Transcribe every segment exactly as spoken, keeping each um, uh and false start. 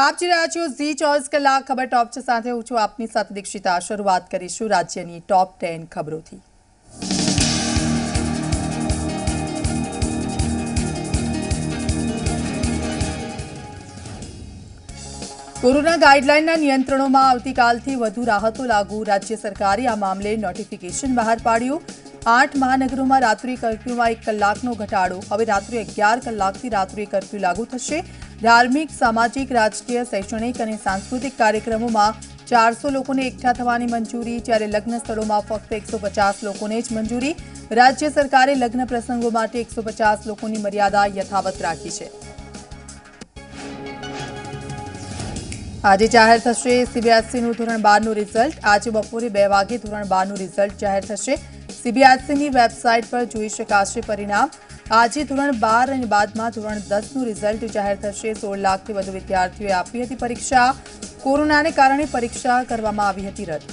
આપ જોઈ રહ્યા છો ઝી ચોવીસ કલાક ખબર ટોપ છે સાથે હું છું આપની સાથે દીક્ષિતા। શરૂઆત કરીશું રાજ્યની ટોપ ટેન ખબરોથી। કોરોના ગાઈડલાઈનના નિયંત્રણોમાં આવતીકાલથી વધુ રાહતો લાગુ। રાજ્ય સરકારે આ મામલે નોટિફિકેશન બહાર પાડ્યું। આઠ મહાનગરોમાં રાત્રિ કર્ફ્યુમાં એક કલાકનો ઘટાડો। હવે રાત્રે અગિયાર કલાકથી રાત્રિ કર્ફ્યુ લાગુ થશે। ધાર્મિક, સામાજિક, રાજકીય, શૈક્ષણિક અને સાંસ્કૃતિક કાર્યક્રમોમાં ચારસો લોકોને એકઠા થવાની મંજૂરી, જ્યારે લગ્ન સ્થળોમાં ફક્ત એકસો પચાસ લોકોને જ મંજૂરી। રાજ્ય સરકારે લગ્ન પ્રસંગો માટે એકસો પચાસ લોકોની મર્યાદા યથાવત રાખી છે। આજે જાહેર થશે સીબીએસઈનું ધોરણ બારનું રિઝલ્ટ। આજે બપોરે બે વાગે ધોરણ બારનું રિઝલ્ટ જાહેર થશે। સીબીએસઈની વેબસાઇટ પર જોઈ શકાશે પરિણામ। આજે ધોરણ બાર અને બાદમાં ધોરણ દસનું રિઝલ્ટ જાહેર થશે। સોળ લાખથી વધુ વિદ્યાર્થીઓએ આપી હતી પરીક્ષા। કોરોનાને કારણે પરીક્ષા કરવામાં આવી હતી રદ।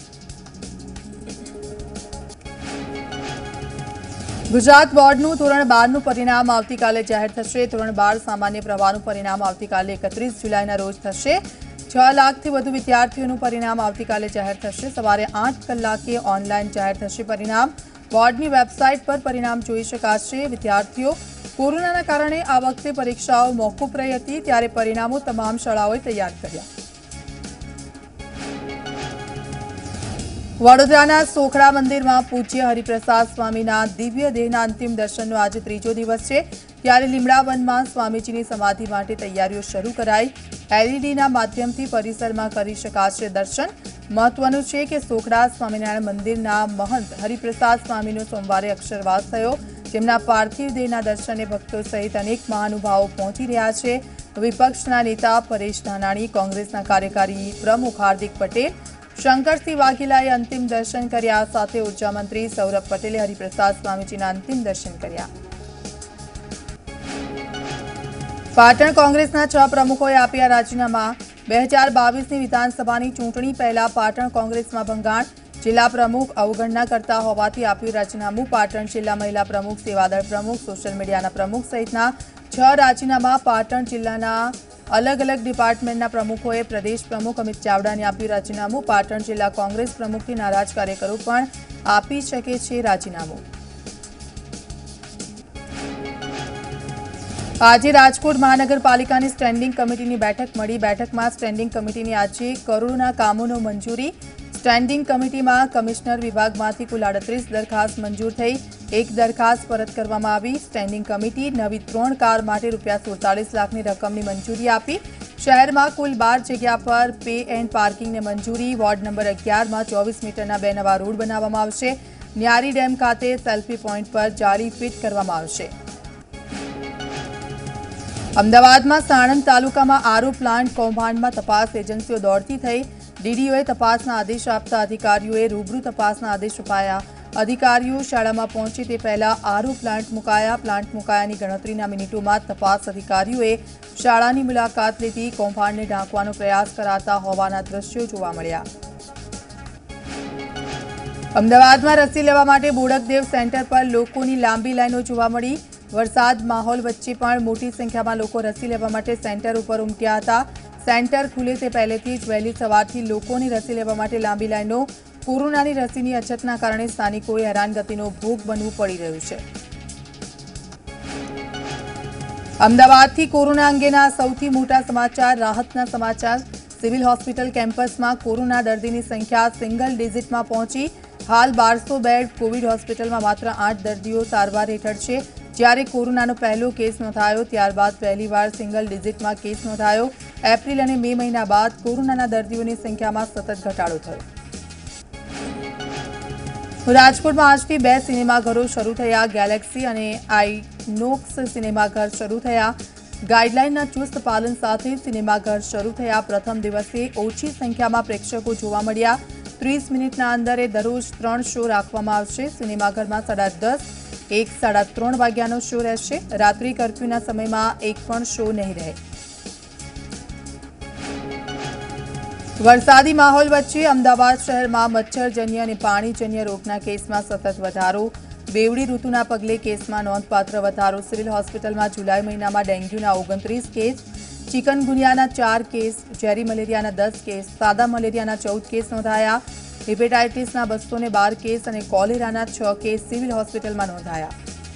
ગુજરાત બોર્ડનું ધોરણ બારનું પરિણામ આવતીકાલે જાહેર થશે। ધોરણ બાર સામાન્ય પ્રવાહનું પરિણામ આવતીકાલે એકત્રીસ જુલાઈના રોજ થશે। છ લાખથી વધુ વિદ્યાર્થીઓનું પરિણામ આવતીકાલે જાહેર થશે। સવારે આઠ કલાકે ઓનલાઈન જાહેર થશે પરિણામ। બોર્ડની વેબસાઇટ પર પરિણામ જોઈ શકાશે। વિદ્યાર્થીઓ કોરોનાના કારણે આ વખતે પરીક્ષાઓ મોકૂફ રહી હતી, ત્યારે પરિણામો તમામ શાળાઓએ તૈયાર કર્યા। વડોદરાના સોખડા મંદિરમાં પૂજ્ય હરિપ્રસાદ સ્વામીના દિવ્ય દેહના અંતિમ દર્શનનો આજે ત્રીજો દિવસ છે, ત્યારે લીમડાવનમાં સ્વામીજીની સમાધિ માટે તૈયારીઓ શરૂ કરાઈ। એલઈડીના માધ્યમથી પરિસરમાં કરી શકાશે દર્શન। મહત્વનું છે કે સોખડા સ્વામિનારાયણ મંદિરના મહંત હરિપ્રસાદ સ્વામીનો સોમવારે અક્ષરવાસ થયો, જેમના પાર્થિવ દેહના દર્શને ભક્તો સહિત અનેક મહાનુભાવો પહોંચી રહ્યા છે। વિપક્ષના નેતા પરેશ ધાનાણી, કોંગ્રેસના કાર્યકારી પ્રમુખ હાર્દિક પટેલ, શંકરસિંહ વાઘેલાએ અંતિમ દર્શન કર્યા। સાથે ઉર્જા મંત્રી સૌરભ પટેલે હરિપ્રસાદ સ્વામીજીના અંતિમ દર્શન કર્યા। પાટણ કોંગ્રેસના છ પ્રમુખોએ આપ્યા રાજીનામા। બે હજાર બાવીસની વિધાનસભાની ચૂંટણી પહેલા પાટણ કોંગ્રેસમાં ભંગાણ। જિલ્લા પ્રમુખ અવગણના કરતા હોવાથી આપ્યું રાજીનામું। પાટણ જિલ્લા મહિલા પ્રમુખ, સેવાદળ પ્રમુખ, સોશિયલ મીડિયાના પ્રમુખ સહિતના છ રાજીનામા। પાટણ જિલ્લાના અલગ અલગ ડિપાર્ટમેન્ટના પ્રમુખોએ પ્રદેશ પ્રમુખ અમિત ચાવડાને આપ્યું રાજીનામું। પાટણ જિલ્લા કોંગ્રેસ પ્રમુખથી નારાજ કાર્યકરો પણ આપી શકે છે રાજીનામું। આજે રાજકોટ મહાનગરપાલિકાની સ્ટેન્ડિંગ કમિટીની બેઠક મળી। બેઠકમાં સ્ટેન્ડિંગ કમિટીની આજે કરોડોના કામોનો મંજૂરી। સ્ટેન્ડિંગ કમિટીમાં કમિશનર વિભાગમાંથી કુલ આડત્રીસ દરખાસ્ત મંજૂર થઈ, એક દરખાસ્ત પરત કરવામાં આવી। સ્ટેન્ડિંગ કમિટી નવી ત્રણ કાર માટે રૂપિયા સુડતાલીસ લાખની રકમની મંજૂરી આપી। શહેરમાં કુલ બાર જગ્યા પર પે એન્ડ પાર્કિંગને મંજૂરી। વોર્ડ નંબર અગિયારમાં ચોવીસ મીટરના બે નવા રોડ બનાવવામાં આવશે। ન્યારી ડેમ ખાતે સેલ્ફી પોઈન્ટ પર જાળી ફિટ કરવામાં આવશે। અમદાવાદમાં સાણંદ તાલુકામાં આરો પ્લાન્ટ કૌભાંડમાં તપાસ એજન્સીઓ દોડતી થઈ। ડીડીઓએ તપાસના આદેશ આપતા અધિકારીઓએ રૂબરૂ તપાસના આદેશ અપાયા। અધિકારીઓ શાળામાં પહોંચે તે પહેલા આરો પ્લાન્ટ મુકાયા। પ્લાન્ટ મુકાયાની ગણતરીના મિનિટોમાં તપાસ અધિકારીઓએ શાળાની મુલાકાત લીધી। કૌભાંડને ઢાંકવાનો પ્રયાસ કરાતા હોવાના દ્રશ્યો જોવા મળ્યા। અમદાવાદમાં રસી લેવા માટે બોડકદેવ સેન્ટર પર લોકોની લાંબી લાઈનો જોવા મળી। વરસાદ માહોલ વચ્ચે પણ મોટી સંખ્યામાં લોકો રસી લેવા માટે સેન્ટર ઉપર ઉમટ્યા હતા। સેન્ટર ખુલે તે પહેલેથી જ વહેલી સવારથી લોકોની રસી લેવા માટે લાંબી લાઈનો। કોરોનાની રસીની અછતના કારણે સ્થાનિકોએ હેરાનગતિનો ભોગ બનવું પડી રહ્યું છે। અમદાવાદથી કોરોના અંગેના સૌથી મોટા સમાચાર, રાહતના સમાચાર। સિવિલ હોસ્પિટલ કેમ્પસમાં કોરોના દર્દીની સંખ્યા સિંગલ ડિજિટમાં પહોંચી। હાલ બારસો બેડ કોવિડ હોસ્પિટલમાં માત્ર આઠ દર્દીઓ સારવાર હેઠળ છે। જ્યારે કોરોનાનો પહેલો કેસ નોંધાયો ત્યારબાદ પહેલીવાર સિંગલ ડિજિટમાં કેસ નોંધાયો। એપ્રિલ અને મે મહિના બાદ કોરોનાના દર્દીઓની સંખ્યામાં સતત ઘટાડો થયો। રાજકોટમાં આજથી બે સિનેમાઘરો શરૂ થયા। ગેલેક્સી અને આઇનોક્સ સિનેમાઘર શરૂ થયા। ગાઈડલાઈનના ચુસ્ત પાલન સાથે સિનેમાઘર શરૂ થયા। પ્રથમ દિવસે ઓછી સંખ્યામાં પ્રેક્ષકો જોવા મળ્યા। ત્રીસ મિનિટના અંદરે દરરોજ ત્રણ શો રાખવામાં આવશે। સિનેમાઘરમાં સાડા દસ એક સાડા ત્રણ વાગ્યાનો શો રહેશે। રાત્રિ કર્ફ્યુના સમયમાં એક પણ શો નહીં રહે। વરસાદી માહોલ વચ્ચે અમદાવાદ શહેરમાં મચ્છરજન્ય અને પાણીજન્ય રોગના કેસમાં સતત વધારો। બેવડી ઋતુના પગલે કેસમાં નોંધપાત્ર વધારો। સિવિલ હોસ્પિટલમાં જુલાઈ મહિનામાં ડેન્ગ્યુના ઓગણત્રીસ કેસ, ચિકનગુનિયાના ચાર કેસ, ઝેરી મલેરિયાના દસ કેસ, સાદા મલેરિયાના ચૌદ કેસ નોંધાયા, હિપેટાઇટિસના બસો ને બાર કેસ અને કોલેરાના છ કેસ સિવિલ હોસ્પિટલમાં નોંધાયા।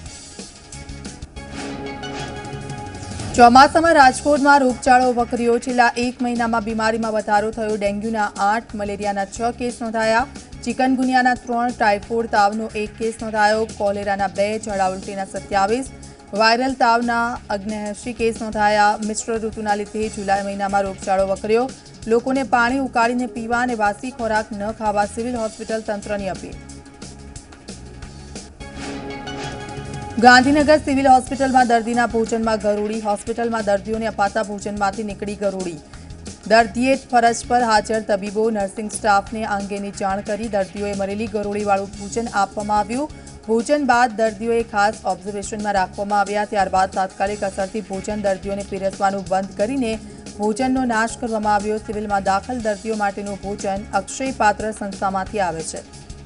ચોમાસામાં રાજકોટમાં રોગચાળો વકર્યો। છેલ્લા એક મહિનામાં બીમારીમાં વધારો થયો। ડેન્ગ્યુના આઠ, મલેરિયાના છ કેસ નોંધાયા। ચિકનગુનિયાના ત્રણ, ટાઇફોઇડ તાવનો એક કેસ નોંધાયો। કોલેરાના બે, ઝાડા ઉલટીના સત્યાવીસ, વાયરલ તાવના અગ્નેએંશી કેસ નોંધાયા। મિશ્ર ઋતુના લીધે જુલાઈ મહિનામાં રોગચાળો વકર્યો। લોકોને પાણી ઉકાળીને પીવા અને વાસી ખોરાક ન ખાવા સિવિલ હોસ્પિટલ તંત્રની અપીલ। ગાંધીનગર સિવિલ હોસ્પિટલમાં દર્દીના ભોજનમાં ગરોળી। હોસ્પિટલમાં દર્દીઓને અપાતા ભોજનમાંથી નીકળી ગરોળી। દર્દીએ ફરજ પર હાજર તબીબો, નર્સિંગ સ્ટાફને આ અંગેની જાણ કરી દર્દીઓએ મરેલી ગરોળીવાળું ભોજન આપવામાં આવ્યું। ભોજન બાદ દર્દીઓએ ખાસ ઓબ્ઝર્વેશનમાં રાખવામાં આવ્યા। ત્યારબાદ તાત્કાલિક અસરથી ભોજન દર્દીઓને પીરસવાનું બંધ કરીને ભોજનનો નાશ કરવામાં આવ્યો। સિવિલમાં દાખલ દર્દીઓ માટેનું ભોજન અક્ષય પાત્ર સંસ્થામાંથી આવે છે।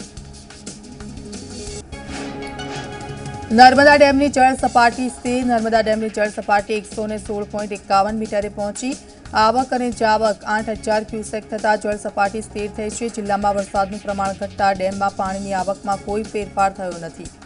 નર્મદા ડેમની જળ સપાટી સ્થિર। નર્મદા ડેમની જળ સપાટી એકસો ને સોળ પોઈન્ટ એકાવન મીટરે પહોંચી। આવક અને જાવક આઠ હજાર ક્યુસેક થતાં જળ સપાટી સ્થિર થઈ છે। જિલ્લામાં વરસાદનું પ્રમાણ ઘટતા ડેમમાં પાણીની આવકમાં કોઈ ફેરફાર થયો નથી।